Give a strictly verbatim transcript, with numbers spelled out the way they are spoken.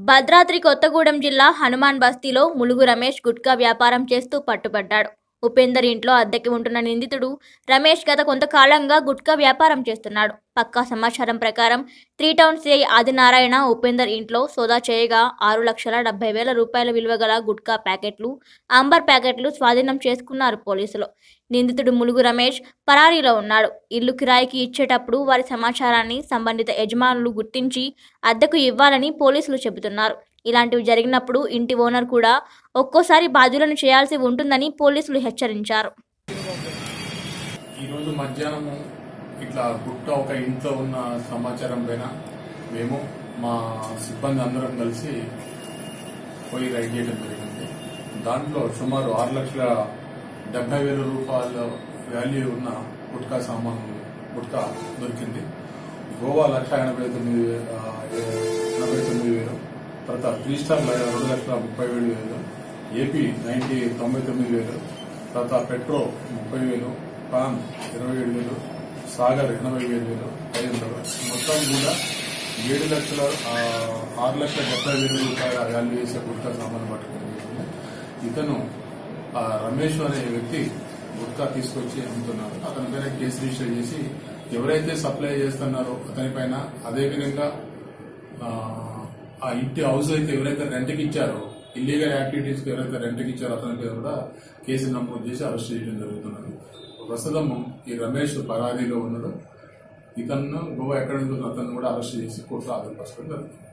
భద్రాద్రి కొత్తగూడెం జిల్లా హనుమాన్ బస్తీలో ములుగు రమేష్ గుట్కా వ్యాపారం చేస్తూ పట్టుబడ్డాడు. ఉపేందర్ ఇంట్లో అద్దెకి ఉంటున్న నిందితుడు రమేష్ గత కొంతకాలంగా గుట్కా వ్యాపారం చేస్తున్నాడు. పక్కా సమాచారం ప్రకారం three town CI Adinarayana Upender ఇంట్లో సోదా చేయగా ఆరు లక్షల డెబ్బై వేల రూపాయల విలువ గల గుట్కా ప్యాకెట్లు, అంబర్ ప్యాకెట్లు స్వాధీనం చేసుకున్నారు పోలీసులు. నిందితుడు ములుగు రమేష్ పరారీలో ఉన్నాడు. ఇల్లు కిరాయికి ఇచ్చేటప్పుడు వారి సమాచారాన్ని సంబంధిత యజమానులు గుర్తించి అద్దెకు ఇవ్వాలని పోలీసులు చెబుతున్నారు. ఇలాంటివి జరిగినప్పుడు ఇంటి ఓనర్ కూడా ఒక్కోసారి బాధ్యులను చేయాల్సి ఉంటుందని పోలీసులు హెచ్చరించారు. ఈరోజు మధ్యాహ్నం ఇట్లా గుట్ట ఒక ఇంట్లో ఉన్న సమాచారం పైన మేము మా సిబ్బంది అందరం కలిసి పోయి రైడ్ చేయడం జరిగింది. దాంట్లో సుమారు ఆరు లక్షల డెబ్బై వేల రూపాయల వాల్యూ ఉన్న గుట్కా సామాను గుట్కా దొరికింది. గోవా లక్ష ఎనభై తొమ్మిది ఎనభై తొమ్మిది వేలు తర్వాత త్రీ స్టార్ రెండు లక్షల ముప్పై ఏడు వేలు, ఏపీ నైన్టీ తొంభై తొమ్మిది వేలు, తర్వాత పెట్రో ముప్పై వేలు, పాన్ ఇరవై ఏడు వేలు, సాగర్ ఎనభై ఏడు వేలు ఐదు వందలు మొత్తం కూడా ఏడు లక్షల ఆరు లక్షల డెబ్బై వేల రూపాయల వాల్యూ చేసే గుట్కా సామాను పట్టుకుని ఇతను రమేష్ అనే వ్యక్తి గుట్కా తీసుకొచ్చి అమ్ముతున్నారు. అతని పైన కేసు రిజిస్టర్ చేసి ఎవరైతే సప్లై చేస్తున్నారో అతని పైన అదేవిధంగా ఆ ఇంటి హౌస్ అయితే ఎవరైతే రెంట్కి ఇచ్చారో ఇల్లీగల్ యాక్టివిటీస్ ఎవరైతే రెంట్కి ఇచ్చారో అతని పేరు కూడా కేసు నమోదు చేసి అరెస్ట్ చేయడం జరుగుతున్నది. ప్రస్తుతం ఈ రమేష్ పరారీలో ఉన్నాడు. ఇతను గోవా ఎక్కడ ఉంటుందో అతను కూడా అరెస్ట్ చేసి కోర్టులో హాజరుపరచడం జరుగుతుంది.